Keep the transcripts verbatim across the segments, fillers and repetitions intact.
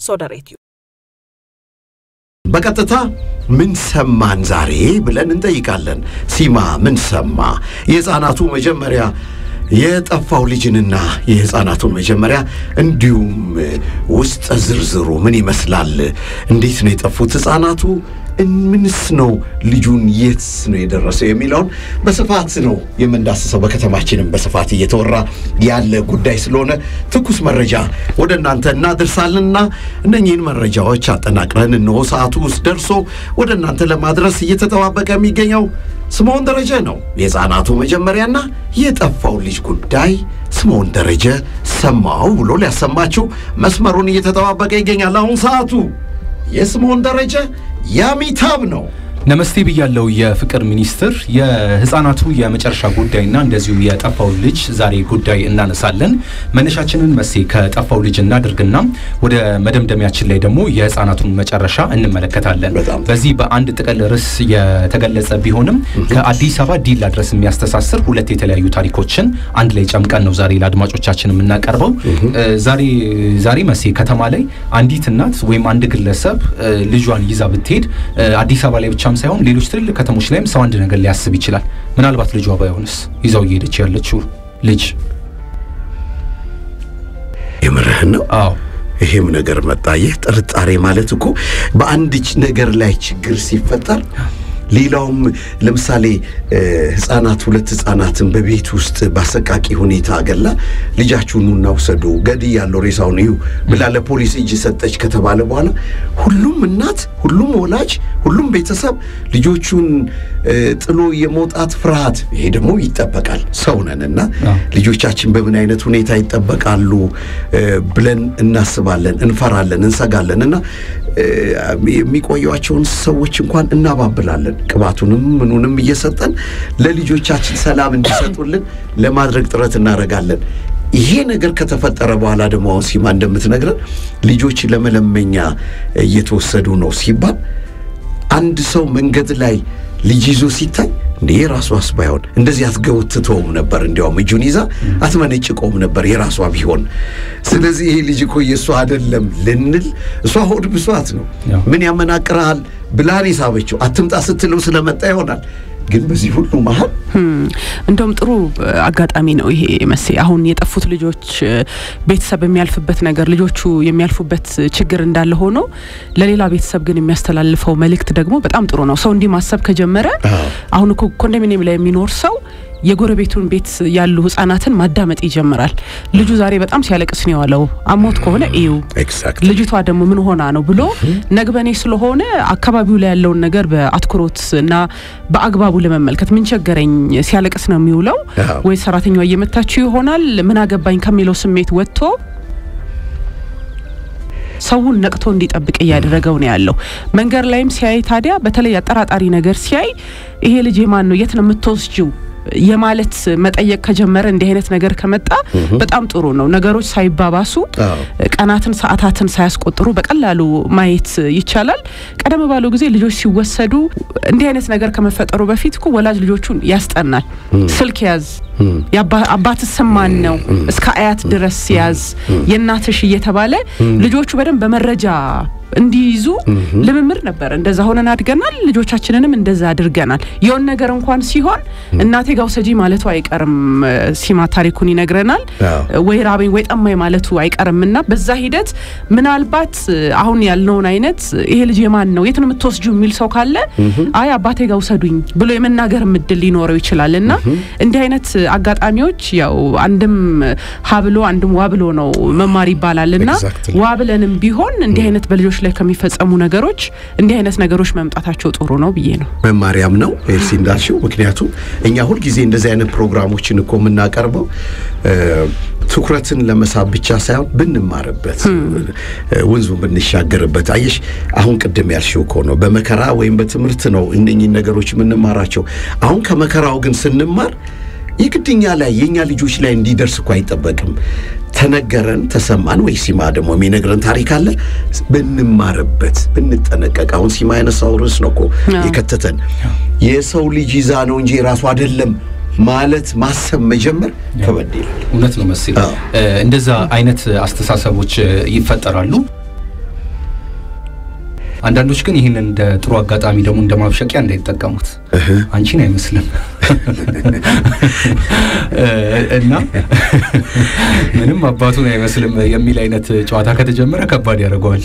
ሶደሬትዩ በቀጥታ ምን ሰማን ዛሬ ብለን እንጠይቃለን ሲማ ምን ሰማ የህፃናቱ መጀመሪያ የጠፋው ልጅንና የህፃናቱን መጀመሪያ እንዲሁም ውስጥ ዝርዝሩ ምን ይመስላል እንዴት ነው የጠፉት ህፃናቱ ምንስ ነው ልጁን የትስ ነው የደረሰው የሚለው በስፋት ነው የምንዳስሰው በከተማችንም በስፋት እየተወራ ያለ ጉዳይ ስለሆነ ትኩስ መረጃ ወደናንተ እናደርሳለንና እነኚህን መረጃዎች አጠናቅረን ነው ሰዓቱ ውስጥ ደርሶ ወደናንተ ለማድረስ እየተጠባበቀ የሚገኘው ስሞን ደረጀ ነው የህፃናቱ መጀመሪያና የጠፋው ልጅ ጉዳይ ስሞን ደረጀ ሰማው ብሎ ሊያሰማችሁ መስመሩን እየተጠባበቀ ይገኛል አሁን ሰዓቱ የስሞን ደረጀ ያሚታብ ነው ነመስቴ ብያለው የፍቅር ሚኒስትር የህፃናቱ የመጨረሻ ጉዳይና እንደዚሁ የጠፋው ልጅ ዛሬ ጉዳይ እናነሳለን መነሻችንን መሴ ከጠፋው ልጅ እናድርግና ወደ መደምደሚያችን ላይ ደግሞ የህፃናቱን መጨረሻ እንመለከታለን በዚህ በአንድ ጥቅል ርዕስ የተገለጸ ቢሆንም ከአዲስ አበባ ዲላ ድረስ የሚያስተሳስር ሁለት የተለያዩ ታሪኮችን አንድ ላይ ጨምቀን ነው ዛሬ ለአድማጮቻችን የምናቀርበው ዛሬ ዛሬ መሴ ከተማ ላይ አንዲት እናት ወይም አንድ ግለሰብ ልጇን ይዛ ብትሄድ አዲስ አበባ ላይ ብቻ ሳይሆን ሌሎች ትልልቅ ከተሞች ላይም ሰው አንድ ነገር ሊያስብ ይችላል ምናልባት ልጇ ባይሆንስ ይዛው እየሄደች ያለችው ልጅ የምርህ ነው አዎ ይሄም ነገር መጣየ ጥርጣሬ ማለት እኮ በአንድ ነገር ላይ ችግር ሲፈጠር ሌላውም ለምሳሌ ህፃናት ሁለት ህፃናትን በቤት ውስጥ ባሰቃቂ ሁኔታ አገላ ልጃችሁን ነው ወሰዱ ገዲ ያለው ሬሳው ነው ብላ ለፖሊስ እጅ ሰጠች ከተባለ በኋላ ሁሉም እናት ሁሉም ወላጅ ሁሉም ቤተሰብ ልጆቹን ጥሎ የሞጣት ፍርሃት ይሄ ደግሞ ይተበቃል ሰውነንና ልጆቻችን በምን አይነት ሁኔታ ይተበቃሉ ብለን እናስባለን እንፈራለን እንሰጋለንና የሚቆዩዋቸውን ሰዎች እንኳን እናባብላለን ቅባቱንም ምኑንም እየሰጠን ለልጆቻችን ሰላም እንዲሰጡልን ለማድረግ ጥረት እናረጋለን ይሄ ነገር ከተፈጠረ በኋላ ደግሞ ሲማ እንደምትነግረን ልጆች ለመለመኛ እየተወሰዱ ነው ሲባል አንድ ሰው መንገድ ላይ ልጅ ይዞ ሲታይ እንዴ ራሱ አስባይሆን እንደዚህ አትገውትተውም ነበር እንዲያውም እጁን ይዛ አትመነጭቆም ነበር የራሷ ቢሆን ስለዚህ ይሄ ልጅ እኮ የሷ አይደለም ልንል እሷ ሆድ ብሷት ነው ምን ያመናቅራል ብላኔ ሳበችው አትምጣ ስትለው ስለመጣ ይሆናል ግን በዚህ ሁሉ መሃል እንደውም ጥሩ አጋጣሚ ነው ይሄ መሴ አሁን የጠፉት ልጆች ቤተሰብ የሚያልፍበት ነገር ልጆቹ የሚያልፉበት ችግር እንዳለ ሆኖ ለሌላ ቤተሰብ ግን የሚያስተላልፈው መልእክት ደግሞ በጣም ጥሩ ነው ሰው እንዲ ማሰብ ከጀመረ አሁን እኮ ኮንዶሚኒየም ላይ የሚኖር ሰው የጎረቤቱን ቤት ያሉ ህፃናትን ማዳመጥ ይጀምራል ልጁ ዛሬ በጣም ሲያለቅስ ነው ያለው አሞት ከሆነ እዩ ልጅቷ ደግሞ ምን ሆና ነው ብሎ ነግበኔ ስለሆነ አካባቢው ላይ ያለው ነገር በአትኩሮትና በአግባቡ ለመመልከት ምን ቸገረኝ ሲያለቅስ ነው የሚውለው ወይ ሰራተኛው እየመታችው ይሆናል ምን አገባኝ ከሚለው ስሜት ወጥቶ ሰውን ነቅቶ እንዲጠብቅ ያደረገው ነው ያለው መንገር ላይም ሲያይ ታዲያ በተለይ አጠራጣሪ ነገር ሲያይ ይሄ ልጅ የማን ነው የት ነው የምትወስጂው የማለት መጠየቅ ከጀመረ እንደ አይነት ነገር ከመጣ በጣም ጥሩ ነው ነገሮች ሳይባባሱ ቀናትን ሰዓታትን ሳያስቆጥሩ በቀላሉ ማየት ይቻላል ቀደም ባለው ጊዜ ልጆች ሲወሰዱ እንደ አይነት ነገር ከመፈጠሩ በፊት እኮ ወላጅ ልጆቹን ያስጠናል ስልክ ያዝ ያባባት ሰማን ነው እስከ አያት ድረስ ያዝ የናትሽ እየተባለ ልጆቹ በደንብ በመረጃ እንዲይዙ ለምምር ነበር እንደዛ ሆነን አድገናል ልጆቻችንንም እንደዛ አድርገናል የሆነ ነገር እንኳን ሲሆን እናቴ ጋው ሰጂ ማለቱ አይቀርም ሲማ ታሪኩን ይነግረናል ወይ ራበኝ ወይ ጠማኝ ማለቱ አይቀርምና በዛ ሂደት ምናልባት አሁን ያልነውን አይነት ይሄ ልጅ የማን ነው የት ነው የምትወስጂው የሚል ሰው ካለ አይ አባቴ ጋው ሰዱኝ ብሎ የመናገር ምድል ሊኖረው ይችላልና እንደ አይነት አጋጣሚዎች ያው አንድም ሀብሎ አንድም ዋብሎ ነው መማር ይባላልና ዋብለንም ቢሆን እንደ አይነት በልጆች ላይ ከሚፈጸሙ ነገሮች እንዲህ አይነት ነገሮች መምጣታቸው ጥሩ ነው ብዬ ነው መማሪያም ነው ኤልሲ እንዳልሽው ምክንያቱም እኛ ሁሉ ጊዜ እንደዚህ አይነት ፕሮግራሞችን እኮ ምናቀርበው ትኩረትን ለመሳብ ብቻ ሳይሆን ብንማርበት ወንዙን ብንሻገርበት አይሽ አሁን ቀደም ያልሽው እኮ ነው በመከራ ወይም በትምርት ነው እነኚህ ነገሮች ምንማራቸው አሁን ከመከራው ግን ስንማር ይግድኛ ላይ የኛ ልጆች ላይ እንዲደርስ እኮ አይጠበቅም ተነገረን ተሰማን ወይ ሲማ ደግሞ የሚነግረን ታሪክ አለ ብንማርበት ብንጠነቀቅ አሁን ሲማ የነሳው ርዕስ ነው እኮ የከተተን የሰው ልጅ ይዛ ነው እንጂ ራሱ አይደለም ማለት ማሰብ መጀመር ከበድ ይላል እውነት ነው መሰለኝ እንደዛ አይነት አስተሳሰቦች ይፈጠራሉ አንዳንዶች ግን ይሄን እንደ ጥሩ አጋጣሚ ደግሞ እንደማብሸቂያ እንዳይጠቀሙት አንቺን አይመስልም እና ምንም አባቱን አይመስልም የሚል አይነት ጨዋታ ከተጀመረ ከባድ ያደርገዋል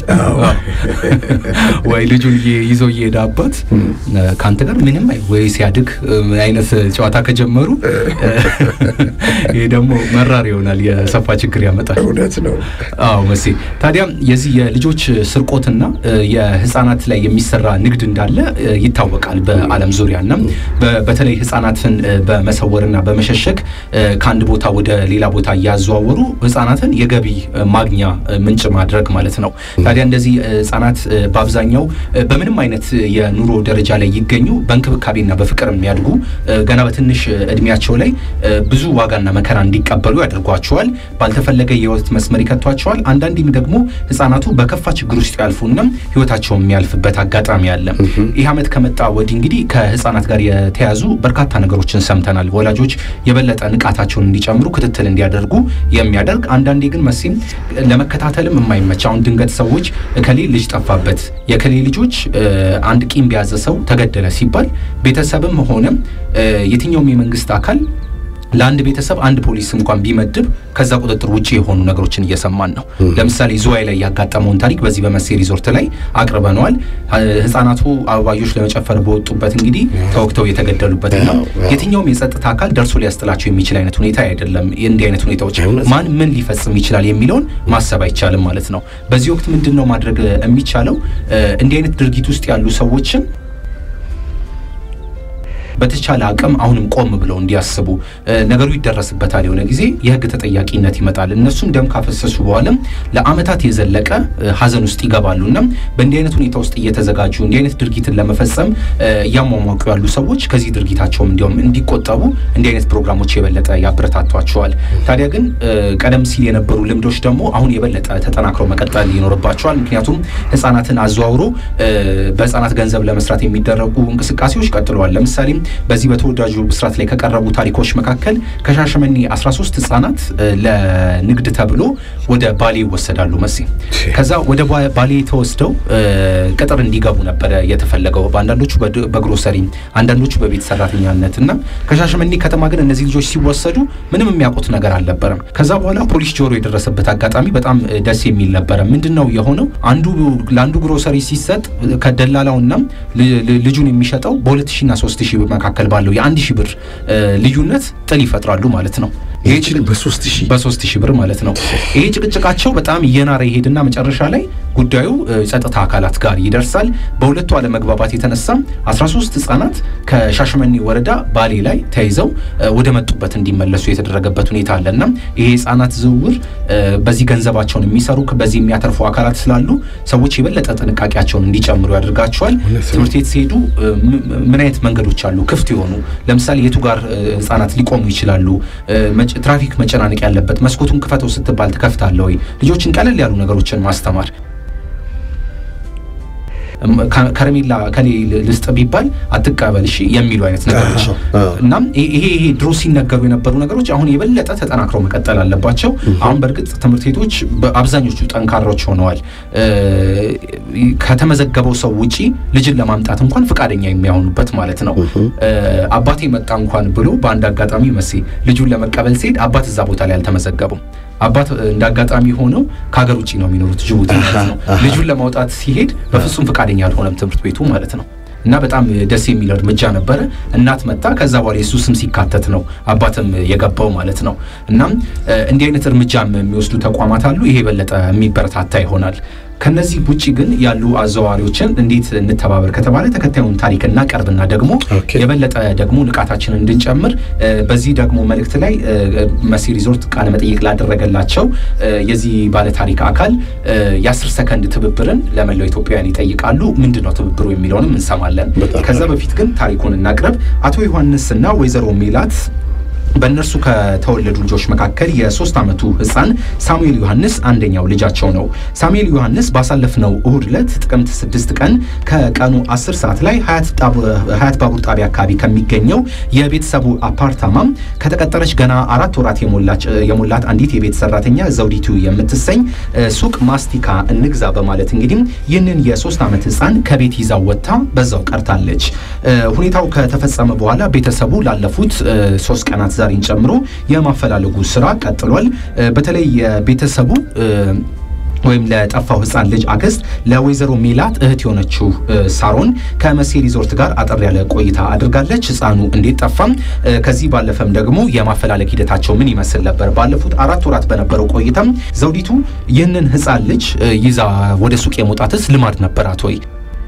ወይ ልጁን ይዞ ይሄዳ አባት ካንተ ጋር ምንም አይ ወይ ሲያድግ አይነት ጨዋታ ከጀመሩ ይሄ ደግሞ መራር ይሆናል የሰፋ ችግር ያመጣል እውነት ነው አዎ መሲ ታዲያ የዚህ የልጆች ስርቆትና የህፃናት ላይ የሚሰራ ንግድ እንዳለ ይታወቃል በአለም ዙሪያና በተለይ ህፃናትን በመሰወርና በመሸሸግ ከአንድ ቦታ ወደ ሌላ ቦታ ያዘዋወሩ ህፃናትን የገቢ ማግኛ ምንጭ ማድረግ ማለት ነው ታዲያ እንደዚህ ህፃናት በአብዛኛው በምንም አይነት የኑሮ ደረጃ ላይ ይገኙ በእንክብካቤና በፍቅር የሚያድጉ ገና በትንሽ እድሜያቸው ላይ ብዙ ዋጋና መከራ እንዲቀበሉ ያደርጓቸዋል ባልተፈለገ የህይወት መስመር ይከቷቸዋል አንዳንዴም ደግሞ ህፃናቱ በከፋ ችግር ውስጥ ያልፉና ህይወታቸው የሚያልፍበት አጋጣሚ አለ ይህ አመት ከመጣ ወዲህ እንግዲህ ከህፃናት ጋር የተያዙ በርካታ ነገሮችን ሰምተናል ወላጆች የበለጠ ንቃታቸውን እንዲጨምሩ ክትትል እንዲያደርጉ የሚያደርግ አንዳንዴ ግን መሲም ለመከታተልም የማይመች አሁን ድንገት ሰዎች ከሌ ልጅ ጠፋበት የከሌ ልጆች አንድ ቂም ቢያዘ ሰው ተገደለ ሲባል ቤተሰብም ሆነ የትኛውም የመንግስት አካል ለአንድ ቤተሰብ አንድ ፖሊስ እንኳን ቢመድብ ከዛ ቁጥጥር ውጪ የሆኑ ነገሮችን እየሰማን ነው ለምሳሌ ዙዋይ ላይ ያጋጠመውን ታሪክ በዚህ በመሴ ሪዞርት ላይ አቅርበናል ህፃናቱ አባዮች ለመጨፈር በወጡበት እንግዲህ ተወክተው የተገደሉበት ነው የትኛውም የጸጥታ አካል ደርሶ ሊያስጥላቸው የሚችል አይነት ሁኔታ አይደለም እንዲህ አይነት ሁኔታዎች ማን ምን ሊፈጽም ይችላል የሚለውን ማሰብ አይቻልም ማለት ነው በዚህ ወቅት ምንድነው ማድረግ የሚቻለው እንዲህ አይነት ድርጊት ውስጥ ያሉ ሰዎችን በተቻለ አቅም አሁንም ቆም ብለው እንዲያስቡ ነገሩ ይደረስበታል የሆነ ጊዜ የህግ ተጠያቂነት ይመጣል እነሱም ደም ካፈሰሱ በኋላ ለአመታት የዘለቀ ሀዘን ውስጥ ይገባሉና በእንዲህ አይነት ሁኔታ ውስጥ እየተዘጋጁ እንዲህ አይነት ድርጊትን ለመፈጸም ያሟሟቁ ያሉ ሰዎች ከዚህ ድርጊታቸውም እንዲያውም እንዲቆጠቡ እንዲህ አይነት ፕሮግራሞች የበለጠ ያበረታቷቸዋል ታዲያ ግን ቀደም ሲል የነበሩ ልምዶች ደግሞ አሁን የበለጠ ተጠናክረው መቀጠል ይኖርባቸዋል ምክንያቱም ህፃናትን አዘዋውሮ በህፃናት ገንዘብ ለመስራት የሚደረጉ እንቅስቃሴዎች ቀጥለዋል ለምሳሌ በዚህ በተወዳጁ ብስራት ላይ ከቀረቡ ታሪኮች መካከል ከሻሸመኔ አስራ ሶስት ህፃናት ለንግድ ተብሎ ወደ ባሌ ወሰዳሉ መሲ ከዛ ወደ ባሌ ተወስደው ቅጥር እንዲገቡ ነበር የተፈለገው ባንዳንዶቹ በግሮሰሪ አንዳንዶቹ በቤት ሰራተኛነትና ከሻሸመኔ ከተማ ግን እነዚህ ልጆች ሲወሰዱ ምንም የሚያውቁት ነገር አልነበረም ከዛ በኋላ ፖሊስ ጆሮ የደረሰበት አጋጣሚ በጣም ደስ የሚል ነበር ምንድነው የሆነው አንዱ ለአንዱ ግሮሰሪ ሲሰጥ ከደላላውና ልጁን የሚሸጠው በሁለት ሺህ እና ሶስት ሺህ መካከል ባለው የአንድ ሺህ ብር ልዩነት ጥል ይፈጥራሉ ማለት ነው ይሄ በሶስት ሺህ በሶስት ሺህ ብር ማለት ነው ይሄ ጭቅጭቃቸው በጣም እየናረ ይሄድና መጨረሻ ላይ ጉዳዩ ጸጥታ አካላት ጋር ይደርሳል በሁለቱ አለመግባባት የተነሳ አስራ ሶስት ህፃናት ከሻሸመኔ ወረዳ ባሌ ላይ ተይዘው ወደ መጡበት እንዲመለሱ የተደረገበት ሁኔታ አለና ይሄ ህፃናት ዝውውር በዚህ ገንዘባቸውን የሚሰሩ በዚህ የሚያተርፉ አካላት ስላሉ ሰዎች የበለጠ ጥንቃቄያቸውን እንዲጨምሩ ያደርጋቸዋል ትምህርት ቤት ሲሄዱ ምን አይነት መንገዶች አሉ ክፍት ይሆኑ ለምሳሌ የቱ ጋር ህፃናት ሊቆሙ ይችላሉ ትራፊክ መጨናነቅ ያለበት መስኮቱን ክፈተው ስትባል ተከፍታለህ ወይ ልጆችን ቀለል ያሉ ነገሮችን ማስተማር ከረሜላ ከሌ ልስጥ ቢባል አትቀበል እሺ የሚሉ አይነት ነገሮች እና ይሄ ይሄ ድሮ ሲነገሩ የነበሩ ነገሮች አሁን የበለጠ ተጠናክረው መቀጠል አለባቸው አሁን በርግጥ ትምህርት ቤቶች በአብዛኞቹ ጠንካሮች ሆነዋል ከተመዘገበው ሰው ውጪ ልጅን ለማምጣት እንኳን ፍቃደኛ የሚያሆኑበት ማለት ነው አባቴ መጣ እንኳን ብሎ በአንድ አጋጣሚ መሲ ልጁን ለመቀበል ሲሄድ አባት እዛ ቦታ ላይ አልተመዘገቡም አባት እንዳጋጣሚ ሆነው ከሀገር ውጪ ነው የሚኖሩት ጅቡቲ ማለት ነው ልጁን ለማውጣት ሲሄድ በፍጹም ፍቃደኛ አልሆነም ትምህርት ቤቱ ማለት ነው እና በጣም ደስ የሚል እርምጃ ነበር እናት መጣ ከዛ በኋላ ኢየሱስም ሲካተት ነው አባትም የገባው ማለት ነው እና እንዲህ አይነት እርምጃም የሚወስዱ ተቋማት አሉ ይሄ በለጠ የሚበረታታ ይሆናል ከነዚህ ውጪ ግን ያሉ አዘዋዋሪዎችን እንዴት እንተባበር ከተባለ ተከታዩን ታሪክና ቀርብና ደግሞ የበለጠ ደግሞ ንቃታችንን እንድንጨምር በዚህ ደግሞ መልእክት ላይ መሲ ሪዞርት ቃለ መጠይቅ ላደረገላቸው የዚህ ባለ ታሪክ አካል የ10 ሰከንድ ትብብርን ለመላው ኢትዮጵያውያን ይጠይቃሉ ምንድነው ትብብሩ የሚለውንም እንሰማለን ከዛ በፊት ግን ታሪኩን እናቅርብ አቶ ዮሐንስና ወይዘሮ ሜላት በእነርሱ ከተወለዱ ልጆች መካከል የሶስት ዓመቱ ህፃን ሳሙኤል ዮሐንስ አንደኛው ልጃቸው ነው። ሳሙኤል ዮሐንስ ባሳለፍነው እሁድ ዕለት ጥቅምት ስድስት ቀን ከቀኑ አስር ሰዓት ላይ ሀያት ባቡር ጣቢያ አካባቢ ከሚገኘው የቤተሰቡ አፓርታማ ከተቀጠረች ገና አራት ወራት የሞላች የሞላት አንዲት የቤት ሰራተኛ ዘውዲቱ የምትሰኝ ሱቅ ማስቲካ እንግዛ በማለት እንግዲህ ይህንን የሶስት ዓመት ህፃን ከቤት ይዛው ወጥታ በዛው ቀርታለች። ሁኔታው ከተፈጸመ በኋላ ቤተሰቡ ላለፉት ሶስት ቀናት ዛሬን ጨምሮ የማፈላለጉ ስራ ቀጥሏል። በተለይ የቤተሰቡ ወይም ለጠፋው ህፃን ልጅ አክስት ለወይዘሮ ሜላት እህት የሆነችው ሳሮን ከመሴ ሪዞርት ጋር አጠር ያለ ቆይታ አድርጋለች። ህፃኑ እንዴት ጠፋም ከዚህ ባለፈም ደግሞ የማፈላለግ ሂደታቸው ምን ይመስል ነበር ባለፉት አራት ወራት በነበረው ቆይታም ዘውዲቱ ይህንን ህፃን ልጅ ይዛ ወደ ሱቅ የመውጣትስ ልማድ ነበራት ወይ?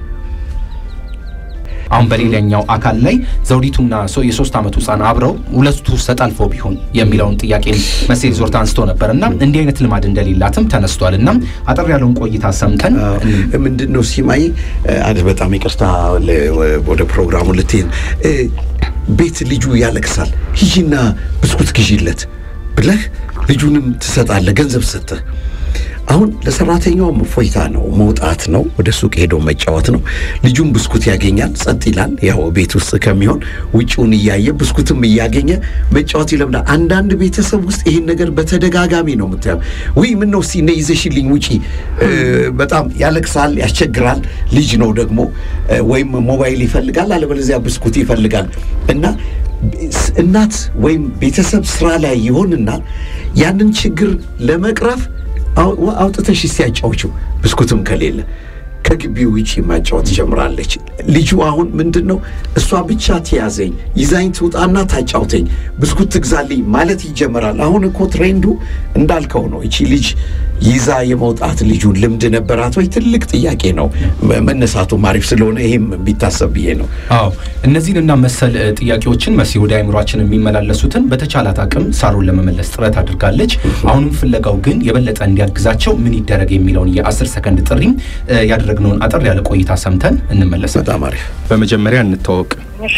አሁን በሌላኛው አካል ላይ ዘውዲቱና የሶስት ዓመቱ ህፃን አብረው ሁለቱ ተጣልፈው ቢሆን የሚለውን ጥያቄ መሴ ሪዞርት አንስቶ ነበርና እንዲህ አይነት ልማድ እንደሌላትም ተነስቷልና አጠር ያለውን ቆይታ ሰምተን ምንድነው ሲማይ አንድ በጣም ይቅርታ ወደ ፕሮግራሙ ልትሄድ ቤት ልጁ ያለቅሳል ሂጂና ብስኩት ግዢለት ብለህ ልጁንም ትሰጣለህ ገንዘብ ሰጥተህ አሁን ለሰራተኛው ፎይታ ነው መውጣት ነው ወደ ሱቅ ሄዶ መጫወት ነው ልጁም ብስኩት ያገኛል ጸጥ ይላል ያው ቤት ውስጥ ከሚሆን ውጪውን ያያየ ብስኩትም ያገኘ መጫወት ይለምዳ አንዳንድ ቤተሰብ ውስጥ ይሄን ነገር በተደጋጋሚ ነው የምታየው ወይ ምን ነው ሲነ ይዘሽልኝ ውጪ በጣም ያለቅሳል ያስቸግራል ልጅ ነው ደግሞ ወይም ሞባይል ይፈልጋል አለበለዚያ ብስኩት ይፈልጋል እና እናት ወይም ቤተሰብ ስራ ላይ ይሆንና ያንን ችግር ለመቅረፍ አውጥተሽ ሲያጫውቹ ብስኩትም ከሌለ ከግቢው ውጪ ማጫወት ጀምራለች ልጁ አሁን ምንድነው እሷ ብቻ ትያዘኝ ይዛኝ ትውጣና ታጫውተኝ ብስኩት ትግዛልኝ ማለት ይጀምራል አሁን እኮ ትሬንዱ እንዳልከው ነው እቺ ልጅ ይዛ የመውጣት ልጁን ልምድ ነበራት ወይ ትልቅ ጥያቄ ነው መነሳቱ ማሪፍ ስለሆነ ይሄም ቢታሰብ ይሄ ነው አዎ እነዚህንና መሰል ጥያቄዎችን መሲ ወደ አይምሮአችን የሚመላለሱትን በተቻላት አቅም ሳሮን ለመመለስ ጥረት አድርጋለች አሁንም ፍለጋው ግን የበለጠ እንዲያግዛቸው ምን ይደረግ የሚለውን የ10 ሰከንድ ጥሪ ያደረግነውን አጠር ያለ ቆይታ ሰምተን እንመለሳለን በጣም አሪፍ በመጀመሪያ እንተዋወቅ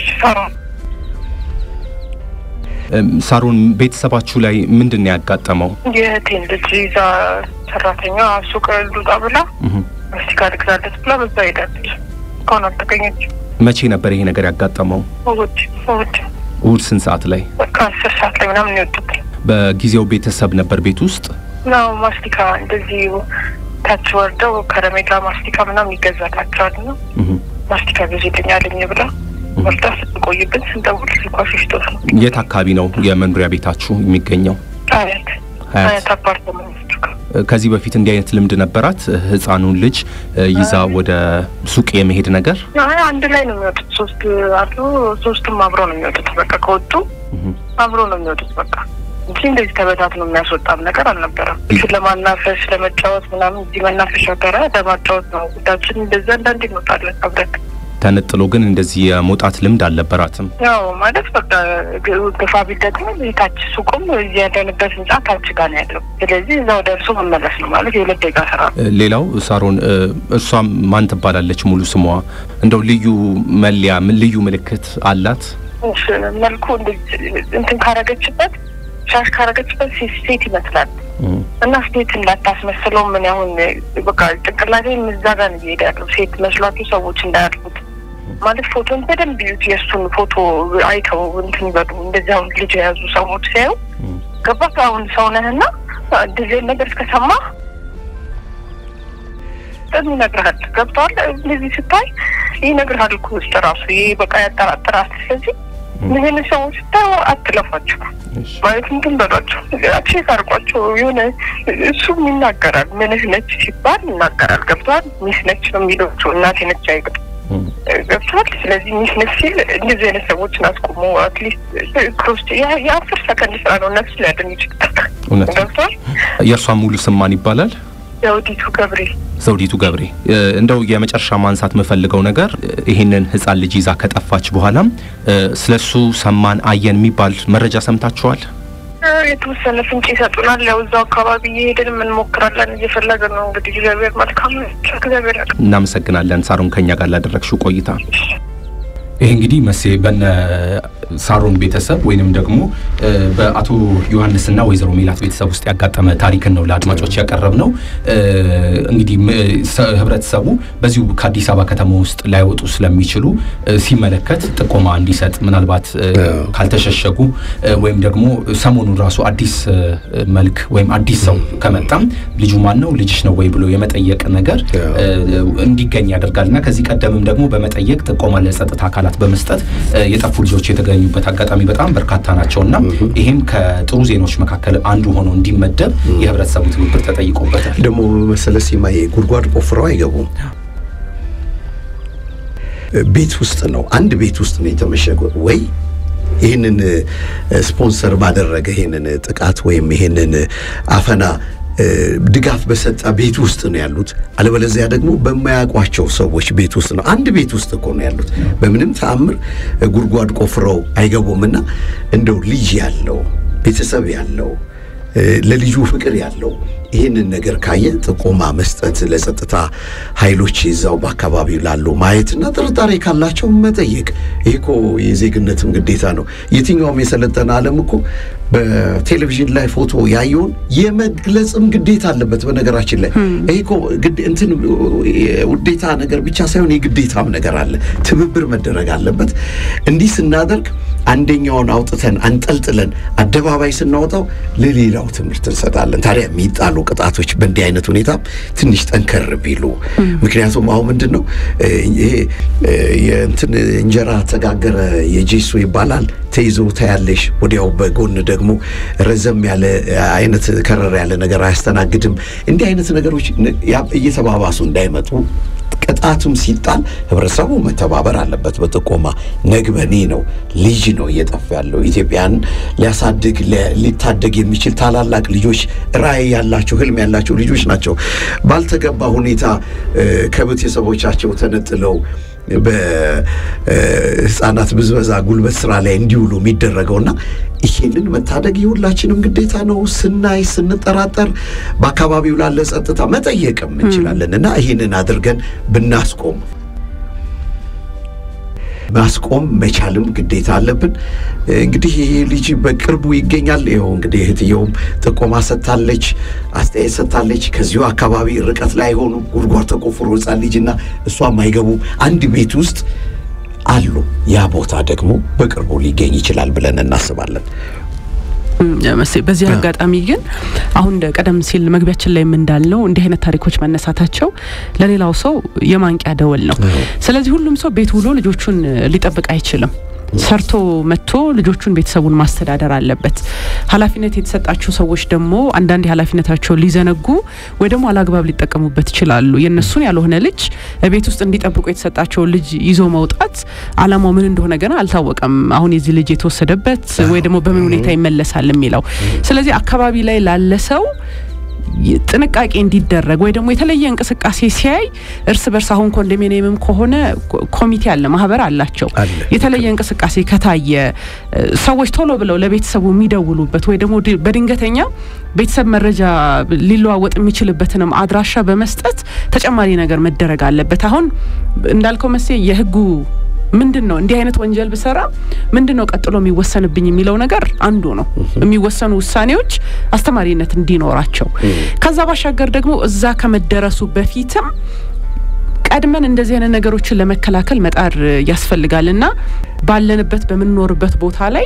ሳሮን ቤተሰባችሁ ላይ ምንድነው ያጋጠመው የቴን ልጅ ይዛ ሰራተኛ ሱቅ ሉጣ ብላ ማስቲካ ልግዛለት ብላ በዛ ሄዳለች ኮን አልተገኘች መቼ ነበር ይሄ ነገር ያጋጠመው እሁድ እሁድ እሁድ ስንት ሰዓት ላይ ከአስር ሰዓት ላይ ምናምን ይወጡት በጊዜው ቤተሰብ ነበር ቤት ውስጥ ነው ማስቲካ እንደዚህ ታች ወርደው ከረሜላ ማስቲካ ምናምን ይገዛታቸዋል ነው ማስቲካ ገዝልኛለኝ ብላ ወርዳ ስትቆይብን ስንደውል ስልኳ ሽሽቶት ነው የት አካባቢ ነው የመኖሪያ ቤታችሁ የሚገኘው አያት አያት አፓርትመንት ከዚህ በፊት እንዲህ አይነት ልምድ ነበራት ህፃኑን ልጅ ይዛ ወደ ሱቅ የመሄድ ነገር አይ አንድ ላይ ነው የሚወጡት ሶስት አሉ ሶስቱም አብረው ነው የሚወጡት በቃ ከወጡ አብረው ነው የሚወጡት በቃ እንደዚህ ተበታት ነው የሚያስወጣም ነገር አልነበረም ስለማናፈስ ለመጫወት ምናምን እዚህ መናፈሻ ጋር ለማጫወት ነው ጉዳችን እንደዛ እንዳንዴ እንወጣለን አብረን ተነጥሎ ግን እንደዚህ የመውጣት ልምድ አልነበራትም ያው ማለት በቃ ገፋቢ ደግሞ ታች ሱቁም ያለንበት ህንጻ ታች ጋር ነው ያለው ስለዚህ እዛው ደርሶ መመለስ ነው ማለት የሁለት ደቂቃ ስራ ሌላው ሳሮን እሷ ማን ትባላለች ሙሉ ስሟ እንደው ልዩ መለያ ምን ልዩ ምልክት አላት እሺ መልኩ እንትን ካረገችበት ሻሽ ካረገችበት ሴት ይመስላል እና ሴት እንዳታስመስለው ምን ያሁን በቃ ጭንቅላቴ ምዛጋ ነው ይሄዳሉ ሴት መስሏቸው ሰዎች እንዳያርፉት ማለት ፎቶን በደንብ ቢዩት የሱን ፎቶ አይተው እንትን ይበሉ እንደዚህ አሁን ልጅ ያዙ ሰዎች ሲያዩ ገባክ አሁን ሰው ነህና እንደዚህ ነገር እስከሰማ እንደዚህ ነገር ገብቷል እንደዚህ ስታይ ይሄ ነገር አልኩ ውስጥ ራሱ ይሄ በቃ ያጠራጥራል ስለዚህ ምን ሰዎች ታው አትለፋቸው ማለት እንትን በሏቸው አክሽ ካርቋቸው የሆነ እሱ ይናገራል ምንህ ነች ሲባል ይናገራል ገብቷል ሚስ ነች ነው የሚለው እናቴ ነች አይገጥ ገብቷል ስለዚህ ሚስ ነች ሲል እንደዚህ አይነት ሰዎችን አስቆሙ አትሊስት ክሮስ ያ የአስር ሰከንድ ስራ ነው ነፍስ ሊያድን ይችላል ገብቷል የእርሷ ሙሉ ስም ማን ይባላል ዘውዲቱ ገብሬ ዘውዲቱ ገብሬ እንደው የመጨረሻ ማንሳት መፈልገው ነገር ይሄንን ህፃን ልጅ ይዛ ከጠፋች በኋላ ስለሱ ሰማን አየን የሚባል መረጃ ሰምታችኋል የተወሰነ ፍንጭ ይሰጡናል ያው እዛው አካባቢ እየሄድን ምን ሞክራለን እየፈለግን ነው እንግዲህ እግዚአብሔር መልካም ነው እግዚአብሔር እናመሰግናለን ሳሮን ከኛ ጋር ላደረግሽው ቆይታ ይሄ እንግዲህ መሴ በነ በሳሮን ቤተሰብ ወይንም ደግሞ በአቶ ዮሐንስና ወይዘሮ ሜላት ቤተሰብ ውስጥ ያጋጠመ ታሪክን ነው ለአድማጮች ያቀረብነው እንግዲህ ህብረተሰቡ በዚሁ ከአዲስ አበባ ከተማ ውስጥ ላይወጡ ስለሚችሉ ሲመለከት ጥቆማ እንዲሰጥ ምናልባት ካልተሸሸጉ ወይም ደግሞ ሰሞኑን ራሱ አዲስ መልክ ወይም አዲስ ሰው ከመጣም ልጁ ማን ነው ልጅሽ ነው ወይ ብሎ የመጠየቅ ነገር እንዲገኝ ያደርጋልና ከዚህ ቀደምም ደግሞ በመጠየቅ ጥቆማ ለጸጥታ አካላት በመስጠት የጠፉ ልጆች የተገኙበት አጋጣሚ በጣም በርካታ ናቸውና ይሄም ከጥሩ ዜናዎች መካከል አንዱ ሆኖ እንዲመደብ የህብረተሰቡ ትብብር ተጠይቆበታል ደግሞ መሰለሲማ የጉድጓድ ቆፍረው አይገቡም ቤት ውስጥ ነው አንድ ቤት ውስጥ ነው የተመሸገው ወይ ይሄንን ስፖንሰር ባደረገ ይሄንን ጥቃት ወይም ይሄንን አፈና ድጋፍ በሰጣ ቤት ውስጥ ነው ያሉት አለበለዚያ ደግሞ በማያቋቸው ሰዎች ቤት ውስጥ ነው አንድ ቤት ውስጥ እኮ ነው ያሉት በምንም ተአምር ጉድጓድ ቆፍረው አይገቡምና እንደው ልጅ ያለው ቤተሰብ ያለው ለልጁ ፍቅር ያለው ይሄንን ነገር ካየ ጥቆማ መስጠት ለጸጥታ ኃይሎች ይዛው በአካባቢው ላሉ ማየትና ጥርጣሬ ካላቸው መጠየቅ ይሄኮ የዜግነትም ግዴታ ነው የትኛውም የሰለጠነ ዓለም እኮ በቴሌቪዥን ላይ ፎቶ ያየውን የመግለጽም ግዴታ አለበት በነገራችን ላይ ይሄኮ ግድ እንትን ውዴታ ነገር ብቻ ሳይሆን የግዴታም ነገር አለ ትብብር መደረግ አለበት እንዲህ ስናደርግ አንደኛውን አውጥተን አንጠልጥለን አደባባይ ስናወጣው ለሌላው ትምህርት እንሰጣለን ታዲያ የሚጣሉ ቅጣቶች በእንዲህ አይነት ሁኔታ ትንሽ ጠንከር ቢሉ ምክንያቱም አሁን ምንድነው ይሄ የእንትን እንጀራ ተጋገረ የጄሱ ይባላል ተይዞ ታያለሽ ወዲያው በጎን ደግሞ ረዘም ያለ አይነት ከረር ያለ ነገር አያስተናግድም እንዲህ አይነት ነገሮች እየተባባሱ እንዳይመጡ ቅጣቱም ሲጣል ህብረተሰቡ መተባበር አለበት በጥቆማ ነግበኔ ነው ልጅ ነው እየጠፋ ያለው ኢትዮጵያን ሊያሳድግ ሊታደግ የሚችል ታላላቅ ልጆች ራዕይ ያላቸው ህልም ያላቸው ልጆች ናቸው ባልተገባ ሁኔታ ከቤተሰቦቻቸው ተነጥለው በህፃናት ብዝበዛ ጉልበት ስራ ላይ እንዲውሉ የሚደረገውና ይሄንን መታደግ ይሁላችንም ግዴታ ነው ስናይ ስንጠራጠር በአካባቢው ላለ ጸጥታ መጠየቅም እንችላለንና ይሄንን አድርገን ብናስቆም ማስቆም መቻልም ግዴታ አለብን እንግዲህ ይሄ ልጅ በቅርቡ ይገኛል ይሄው እንግዲህ እህትየውም ጥቆማ ሰጣለች አስተያየት ሰጣለች ከዚሁ አካባቢ ርቀት ላይ ሆኖ ጉድጓድ ተቆፍሮ ህፃን ልጅና እሷም አይገቡ አንድ ቤት ውስጥ አሉ ያ ቦታ ደግሞ በቅርቡ ሊገኝ ይችላል ብለን እናስባለን በዚህ አጋጣሚ ግን አሁን ቀደም ሲል መግቢያችን ላይ እንዳልነው እንዲህ አይነት ታሪኮች መነሳታቸው ለሌላው ሰው የማንቂያ ደወል ነው ስለዚህ ሁሉም ሰው ቤት ውሎ ልጆቹን ሊጠብቅ አይችልም ሰርቶ መጥቶ ልጆቹን ቤተሰቡን ማስተዳደር አለበት ኃላፊነት የተሰጣቸው ሰዎች ደግሞ አንዳንድ ኃላፊነታቸው ሊዘነጉ ወይ ደግሞ አላግባብ ሊጠቀሙበት ይችላሉ የነሱን ያልሆነ ልጅ ቤት ውስጥ እንዲጠብቁ የተሰጣቸው ልጅ ይዞ መውጣት አላማው ምን እንደሆነ ገና አልታወቀም አሁን የዚህ ልጅ የተወሰደበት ወይ ደግሞ በምን ሁኔታ ይመለሳል የሚለው ስለዚህ አካባቢ ላይ ላለ ሰው ጥንቃቄ እንዲደረግ ወይ ደግሞ የተለየ እንቅስቃሴ ሲያይ እርስ በርስ አሁን ኮንዶሚኒየምም ከሆነ ኮሚቴ አለ ማህበር አላቸው የተለየ እንቅስቃሴ ከታየ ሰዎች ቶሎ ብለው ለቤተሰቡ የሚደውሉበት ወይ ደግሞ በድንገተኛ ቤተሰብ መረጃ ሊለዋወጥ የሚችልበትንም አድራሻ በመስጠት ተጨማሪ ነገር መደረግ አለበት አሁን እንዳልከው መሰለ የህጉ ምንድነው እንዲህ አይነት ወንጀል በሰራ ምንድነው ቀጥሎ የሚወሰንብኝ የሚለው ነገር አንዱ ነው የሚወሰኑ ውሳኔዎች አስተማሪነት እንዲኖራቸው ከዛ ባሻገር ደግሞ እዛ ከመደረሱ በፊትም ቀድመን እንደዚህ አይነት ነገሮችን ለመከላከል መጣር ያስፈልጋልና ባለንበት በመኖርበት ቦታ ላይ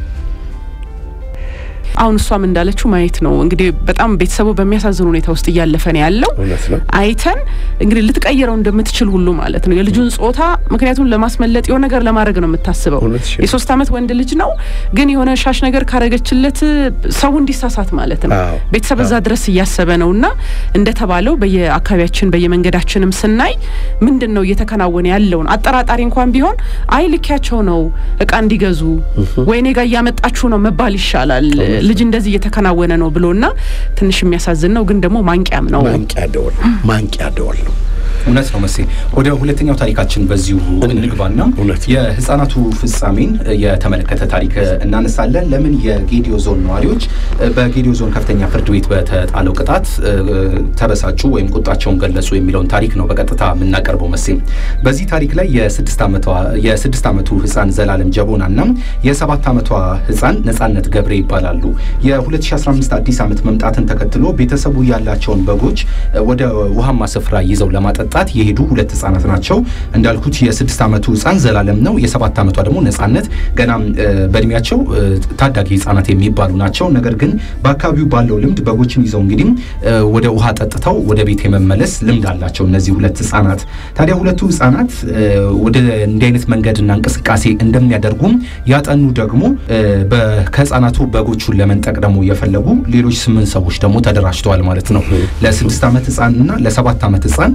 አሁን እሷም እንዳለችው ማየት ነው እንግዲህ በጣም ቤተሰቡ በሚያሳዝን ሁኔታ ውስጥ ያለፈ ነው ያለው አይተን እንግዲህ ልትቀይረው እንደምትችል ሁሉ ማለት ነው የልጁን ጾታ ምክንያቱም ለማስመለጥ የሆነ ነገር ለማድረግ ነው የምታስበው የሶስት አመት ወንድ ልጅ ነው ግን የሆነ ሻሽ ነገር ካረገችለት ሰው እንዲሳሳት ማለት ነው ቤተሰብ እዛ ድረስ ያያሰበ ነውና እንደተባለው በየአካባቢያችን በየመንገዳችንም ስናይ ምንድነው እየተከናወነ ያለውን አጠራጣሪ እንኳን ቢሆን አይ ልኪያቸው ነው እቃ እንዲገዙ ወይኔ ጋር ያመጣችሁ ነው መባል ይሻላል ልጅ እንደዚህ እየተከናወነ ነው ብሎና ትንሽ የሚያሳዝን ነው ግን ደግሞ ማንቂያም ነው ማንቂያ ደወል ማንቂያ ደወል ነው እውነት ነው መሴ ወደ ሁለተኛው ታሪካችን በዚሁ እንግባና የህፃናቱ ፍጻሜን የተመለከተ ታሪክ እናነሳለን ለምን የጌዲዮ ዞን ነዋሪዎች በጌዲዮ ዞን ከፍተኛ ፍርድ ቤት በተጣለው ቅጣት ተበሳጩ ወይም ቁጣቸውን ገለጹ የሚለውን ታሪክ ነው በቀጥታ የምናቀርበው መሴ በዚህ ታሪክ ላይ የስድስት ዓመቷ የስድስት ዓመቱ ህፃን ዘላለም ጀቦናና የሰባት ዓመቷ ህፃን ነጻነት ገብሬ ይባላሉ የ2015 አዲስ ዓመት መምጣትን ተከትሎ ቤተሰቡ ያላቸውን በጎች ወደ ውሃማ ስፍራ ይዘው ለማጠጣት የሄዱ ሁለት ህፃናት ናቸው እንዳልኩት የስድስት ዓመቱ ህፃን ዘላለም ነው የሰባት ዓመቷ ደግሞ ነጻነት ገና በእድሜያቸው ታዳጊ ህፃናት የሚባሉ ናቸው ነገር ግን በአካባቢው ባለው ልምድ በጎችን ይዘው እንግዲህ ወደ ውሃ ጠጥተው ወደ ቤት የመመለስ ልምድ አላቸው እነዚህ ሁለት ህፃናት ታዲያ ሁለቱ ህፃናት ወደ እንዲህ አይነት መንገድና እንቅስቃሴ እንደሚያደርጉም ያጠኑ ደግሞ በከህፃናቱ በጎቹን ለመንጠቅ ደግሞ የፈለጉ ሌሎች ስምንት ሰዎች ደግሞ ተደራጅተዋል ማለት ነው ለስድስት ዓመት ህፃንና ለሰባት ዓመት ህፃን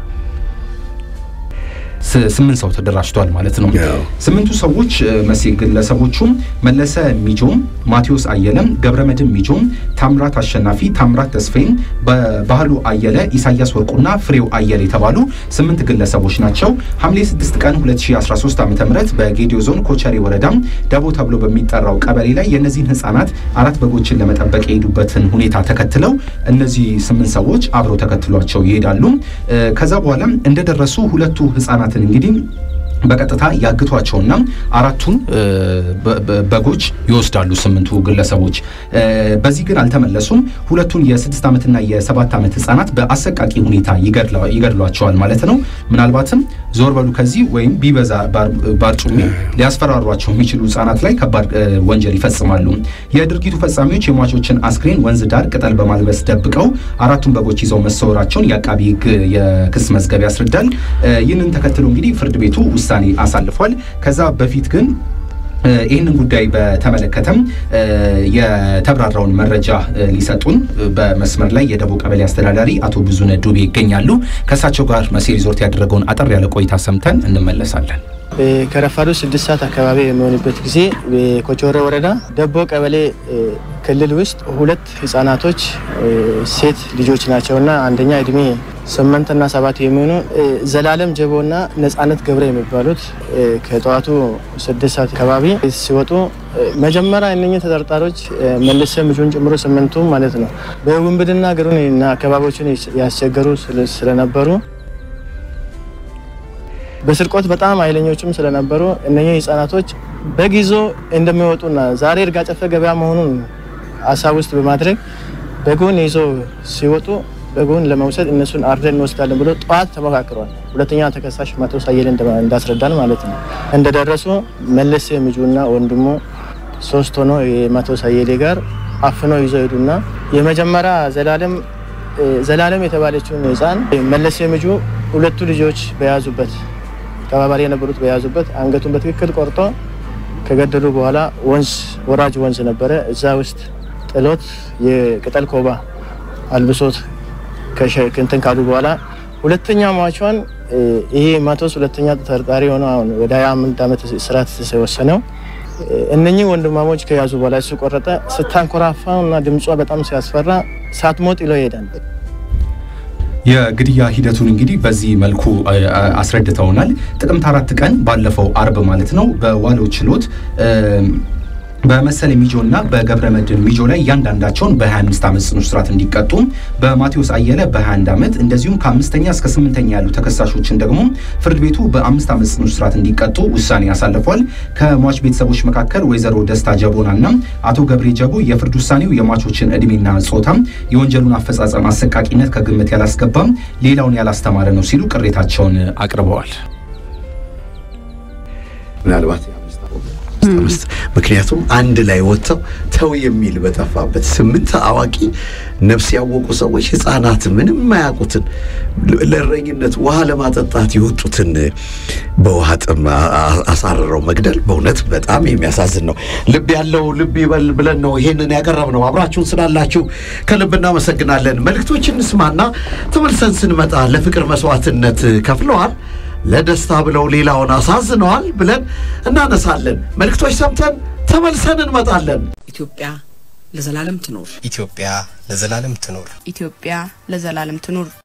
ስምንት ሰው ተደራጅተዋል ማለት ነው ስምንቱ ሰዎች መሲግ ለሰዎቹም መለሰ ሚጆም ማቴዎስ አየለም ገብረመድም ሚጆም ታምራት አሸናፊ ታምራት ተስፈይን በባህሉ አየለ ኢሳያስ ወርቁና ፍሬው አየለ የተባሉ ስምንት ግለሰቦች ናቸው ሐምሌ ስድስት ቀን ሁለት ሺህ አስራ ሶስት ዓመተ ምህረት በጌዲዮ ዞን ኮቸሬ ወረዳ ዳቦ ተብሎ በሚጠራው ቀበሌ ላይ የነዚህን ህፃናት አራት በጎችን ለመጠበቅ የሄዱበትን ሁኔታ ተከትለው እነዚህ ስምንት ሰዎች አብረው ተከትሏቸው ይሄዳሉ ከዛ በኋላ እንደደረሱ ሁለቱ ህፃናት እንግዲህ በቀጥታ ያግቷቸውና አራቱን በጎች ይወስዳሉ ስምንቱ ግለሰቦች በዚህ ግን አልተመለሱም ሁለቱን የስድስት ዓመትና የሰባት ዓመት ህፃናት በአሰቃቂ ሁኔታ ይገድሏቸዋል ማለት ነው ምናልባትም ዞር በሉ ከዚህ ወይም ቢበዛ ባርጩሜ ሊያስፈራሯቸው የሚችሉ ህፃናት ላይ ከባድ ወንጀል ይፈጽማሉ የድርጊቱ ፈጻሚዎች የሟቾችን አስክሬን ወንዝ ዳር ቅጠል በማልበስ ደብቀው አራቱን በጎች ይዘው መሰወራቸውን ያቃቢ ህግ የክስ መዝገብ ያስረዳል ይህንን ተከትሎ እንግዲህ ፍርድ ቤቱ ውሳኔ አሳልፏል ከዛ በፊት ግን ይህንን ጉዳይ በተመለከተም የተብራራውን መረጃ ሊሰጡን በመስመር ላይ የደቡብ ቀበሌ አስተዳዳሪ አቶ ብዙነ ዱቤ ይገኛሉ ከሳቸው ጋር መሴ ሪዞርት ያደረገውን አጠር ያለ ቆይታ ሰምተን እንመለሳለን ከረፋዱ ስድስት ሰዓት አካባቢ የሚሆንበት ጊዜ በኮቾሬ ወረዳ ደቦ ቀበሌ ክልል ውስጥ ሁለት ህፃናቶች ሴት ልጆች ናቸውና አንደኛ እድሜ ስምንት እና ሰባት የሚሆኑ ዘላለም ጀቦና ነጻነት ገብረ የሚባሉት ከጧቱ ስድስት ሰዓት አካባቢ ሲወጡ መጀመሪያ እነኚህ ተጠርጣሪዎች መልሰ ምጆን ጨምሮ ስምንቱ ማለት ነው በውንብድና ገሩንና አካባቢዎችን ያስቸገሩ ስለነበሩ በስርቆት በጣም ኃይለኞችም ስለነበሩ እነኚህ ህፃናቶች በጊዞ እንደሚወጡና ዛሬ እርጋ ጨፈ ገበያ መሆኑን አሳብ ውስጥ በማድረግ በጎን ይዞ ሲወጡ በጎን ለመውሰድ እነሱን አርደን ወስዳለን ብሎ ጧት ተመካክሯል ሁለተኛ ተከሳሽ ማቴዎስ አየለ እንዳስረዳል ማለት ነው እንደደረሱ መለሰ ምጁና ወንድሙ ሶስት ሆኖ የማቴዎስ አየለ ጋር አፍነው ይዘው ሄዱና የመጀመሪያ ዘላለም ዘላለም የተባለችውን ህፃን መለሰ ምጁ ሁለቱ ልጆች በያዙበት ተባባሪ የነበሩት በያዙበት አንገቱን በትክክል ቆርጦ ከገደሉ በኋላ ወንዝ ወራጅ ወንዝ ነበረ እዛ ውስጥ ጥሎት የቅጠል ኮባ አልብሶት ከሸክንተን ካሉ በኋላ ሁለተኛ ሟቿን ይሄ ማቴዎስ ሁለተኛ ተጠርጣሪ ሆኖ አሁን ወደ ሃያ አምስት ዓመት እስራት ተወሰነው እነኚህ ወንድማሞች ከያዙ በኋላ እሱ ቆረጠ ስታንኮራፋውና ድምጿ በጣም ሲያስፈራ ሳትሞት ይለው ይሄዳል የግድያ ሂደቱን እንግዲህ በዚህ መልኩ አስረድተውናል ጥቅምት አራት ቀን ባለፈው አርብ ማለት ነው በዋለው ችሎት በመሰለ ሚጆና በገብረመድን ሚጆ ላይ ያንዳንዳቸውን በ25 ዓመት ጽኑ እስራት እንዲቀጡ በማቴዎስ አየለ በ21 ዓመት እንደዚሁም ከአምስተኛ እስከ ስምንተኛ ያሉ ተከሳሾችን ደግሞ ፍርድ ቤቱ በ5 ዓመት ጽኑ እስራት እንዲቀጡ ውሳኔ ያሳልፏል ከሟች ቤተሰቦች መካከል ወይዘሮ ደስታ ጀቦናና አቶ ገብሬ ጀቦ የፍርድ ውሳኔው የሟቾችን እድሜና ጾታ የወንጀሉን አፈጻጸም አሰቃቂነት ከግምት ያላስገባም ሌላውን ያላስተማረ ነው ሲሉ ቅሬታቸውን አቅርበዋል ምናልባት ምክንያቱም አንድ ላይ ወጥተው ተው የሚል በተፋበት ስምንት አዋቂ ነፍስ ያወቁ ሰዎች ህፃናት ምንም ማያውቁትን ለረኝነት ውሃ ለማጠጣት ይወጡትን በውሃ ጥም አሳረረው መግደል በእውነት በጣም የሚያሳዝን ነው ልብ ያለው ልብ ይበል ብለን ነው ይሄንን ያቀረብነው አብራችሁን ስላላችሁ ከልብ እናመሰግናለን መልእክቶችን እንስማና ተመልሰን ስንመጣ ለፍቅር መስዋዕትነት ከፍለዋል ለደስታ ብለው ሌላውን አሳዝነዋል ብለን እናነሳለን መልእክቶች ሰምተን ተመልሰን እንመጣለን ኢትዮጵያ ለዘላለም ትኖር ኢትዮጵያ ለዘላለም ትኖር ኢትዮጵያ ለዘላለም ትኖር